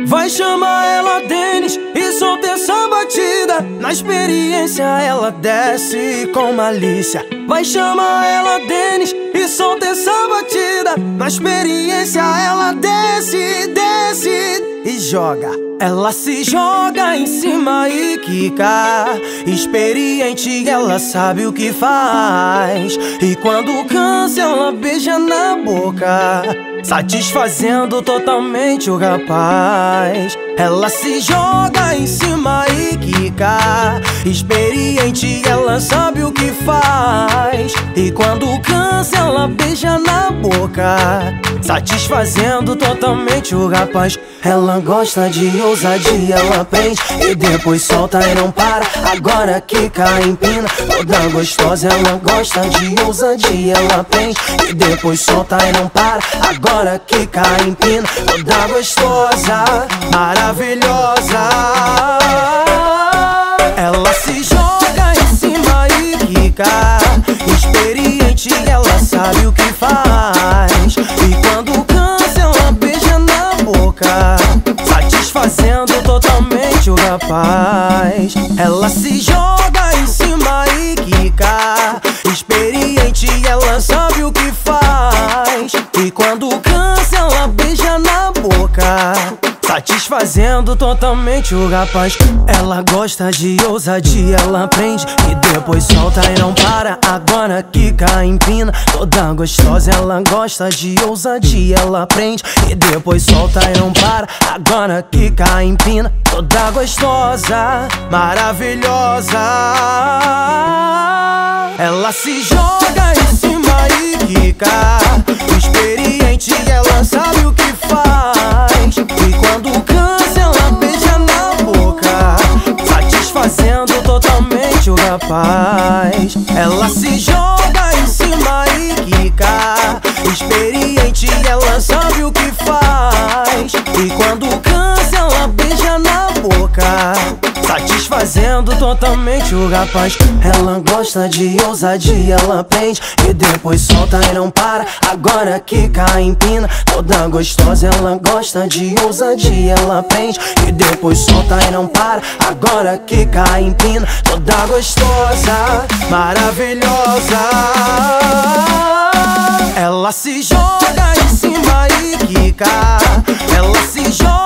Vai chamar ela, Denis, e solta essa batida. Na experiência ela desce com malícia. Vai chamar ela, Denis, e solta essa batida. Na experiência ela desce, desce e joga. Ela se joga em cima e quica. Experiente, ela sabe o que faz. E quando cansa, ela beija na boca, satisfazendo totalmente o rapaz. Ela se joga em cima e quica. Experiente, ela sabe o que faz. E quando cansa, ela beija na boca, satisfazendo totalmente o rapaz. Ela gosta de ousadia, ela prende e depois solta e não para. Agora quica, empina, toda gostosa. Ela gosta de ousadia, ela prende e depois solta e não para. Agora quica, empina, toda gostosa, maravilhosa. Ela se joga em cima e quica. Experiente, ela sabe o que faz. E quando cansa, ela beija na boca, satisfazendo totalmente o rapaz. Ela se joga em cima e quica. Experiente, ela sabe o que faz. E quando cansa, ela beija na boca, satisfazendo totalmente o rapaz. Ela gosta de ousadia, ela prende e depois solta e não para. Agora quica, empina, toda gostosa. Ela gosta de ousadia, ela prende e depois solta e não para. Agora quica, empina, toda gostosa, maravilhosa. Ela se joga em cima e quica. Experiente, ela sabe o que faz. E quando cansa, ela beija na boca, satisfazendo totalmente o rapaz. Ela se joga em cima e quica. Experiente, ela sabe o que faz. E quando cansa, ela beija na boca, satisfazendo totalmente o rapaz. Ela gosta de ousadia, ela prende e depois solta e não para. Agora quica, empina, toda gostosa. Ela gosta de ousadia, ela prende e depois solta e não para. Agora quica, empina, toda gostosa, maravilhosa. Ela se joga em cima e quica. Ela se joga